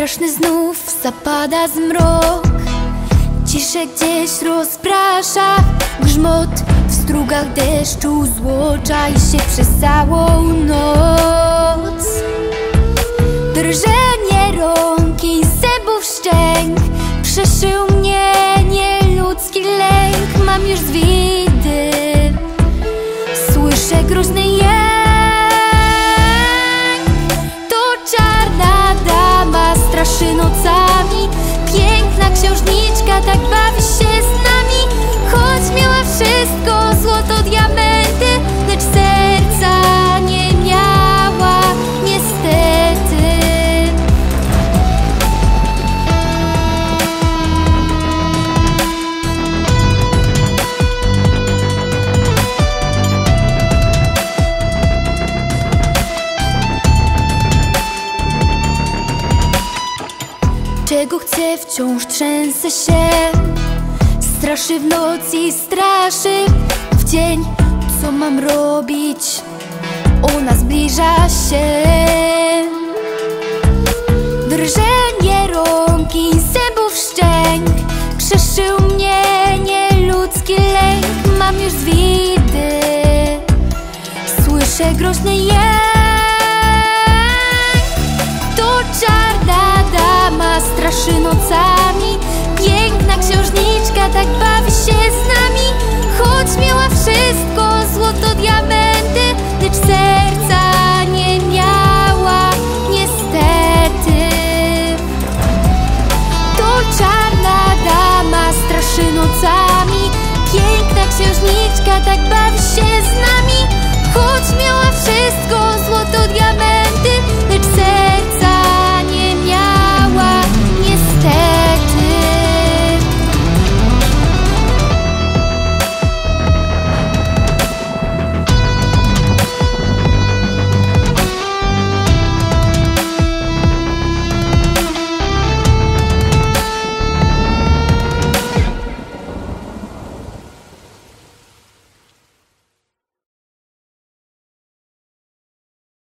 Straszny znów zapada zmrok, ciszę gdzieś rozprasza grzmot w strugach deszczu, złocza i się przez całą noc. Drżenie rąk i zębów szczęk przeszył mnie nieludzki lęk. Mam już zwidy, słyszę groźny jęk. To czarna dama straszy nocami, piękna księżniczka tak bawi się z nami. Choć miała wszystko, złoto, diamenty, lecz serca nie miała niestety. Czego chcę, wciąż trzęsę się. Straszy w nocy i straszy w dzień. Co mam robić? Ona zbliża się. Drżenie rąk i zębów szczęk przeszył mnie nieludzki lęk. Mam już zwidy, słyszę groźny jęk.